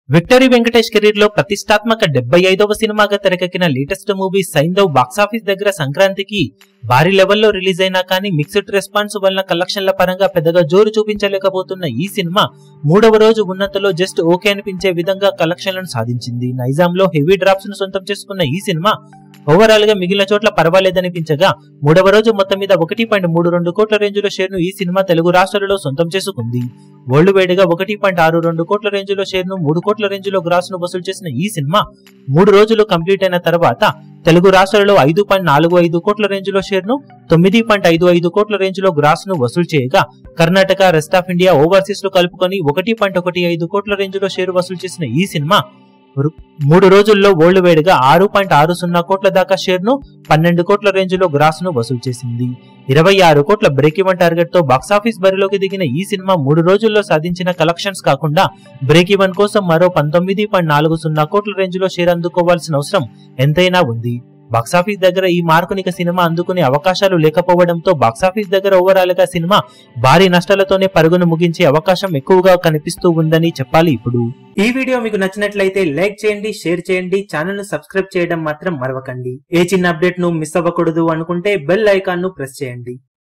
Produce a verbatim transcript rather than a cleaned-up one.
Victory Venkatesh career లో ప్రతిష్టాత్మక డెబ్బై ఐదవ సినిమాగా తెరకెక్కిన లేటెస్ట్ మూవీ సైంధవ్ బాక్సాఫీస్ దగ్గర సంక్రాంతికి భారీ లెవెల్లో రిలీజ్ అయినా కానీ మిక్స్డ్ రెస్పాన్స్ వలన కలెక్షన్ల పరంగా పెద్దగా జోరు చూపించలేకపోతున్న ఈ సినిమా మూడవ రోజు ఉన్నంతలో జస్ట్ ఓకే అనిపించే విధంగా కలెక్షన్లను సాధించింది. నైజాంలో హెవీ డ్రాప్స్ ను సొంతం చేసుకున్న ఈ సినిమా ఓవరాల్ గా మిగిలిన చోట్ల పర్వాలేదనిపించగా మూడవ రోజు మొత్తం మీద ఒకటి పాయింట్ మూడు రెండు కోట్ల రేంజ్ లో షేర్ ను ఈ సినిమా తెలుగు రాష్ట్రాలలో సొంతం చేసుకుంది. వరల్డ్ వైడ్ గా ఒకటి పాయింట్ ఆరు రెండు కోట్ల రేంజ్ లో షేర్ ను మూడు కోట్ల రేంజ్ లో గ్రాస్ ను వసూలు చేసిన ఈ సినిమా మూడు రోజులు కంప్లీట్ అయిన తర్వాత తెలుగు రాష్ట్రాలలో ఐదు పాయింట్ నాలుగు ఐదు కోట్ల రేంజ్ లో షేర్ ను తొమ్మిది పాయింట్ ఐదు ఐదు కోట్ల రేంజ్ లో గ్రాస్ ను వసూలు చేయగా Karnataka, rest of India, overseas లో కలుపుకొని ఒకటి పాయింట్ ఒకటి ఐదు కోట్ల రేంజ్ లో షేర్ వసూలు చేసిన ఈ సినిమా మూడు రోజుల్లో వరల్డ్ వైడ్ గా ఆరు పాయింట్ ఆరు సున్నా కోట్ల దాకా షేర్ ను పన్నెండు కోట్ల రేంజ్ లో గ్రాస్ ను వసూలు చేసింది. ఇరవై ఆరు కోట్ల బ్రేక్ ఈవెన్ టార్గెట్ తో బాక్సాఫీస్ బరిలోకి దిగిన ఈ సినిమా మూడు రోజుల్లో సాధించిన కలెక్షన్స్ కాకుండా బ్రేక్ ఈవెన్ కోసం మరో పంతొమ్మిది పాయింట్ నాలుగు సున్నా కోట్ల రేంజ్ లో షేర్ అందుకోవాల్సిన అవసరం ఎంతైనా ఉంది. బాక్సాఫీస్ దగ్గర ఈ మార్కునిక సినిమా అందుకునే అవకాశాలు లేకపోవడంతో బాక్సాఫీస్ దగ్గర ఓవరాల్ గా సినిమా భారీ నష్టాలతోనే పరుగును ముగించే అవకాశం ఎక్కువగా కనిపిస్తూ ఉందని చెప్పాలి. ఇప్పుడు ఈ వీడియో మీకు నచ్చినట్లయితే లైక్ చేయండి, షేర్ చేయండి, ఛానల్ ను సబ్స్క్రైబ్ చేయడం మాత్రం మరవకండి. ఏ చిన్న అప్డేట్ ను మిస్ అవ్వకూడదు అనుకుంటే బెల్ ఐకాన్ ను ప్రెస్ చేయండి.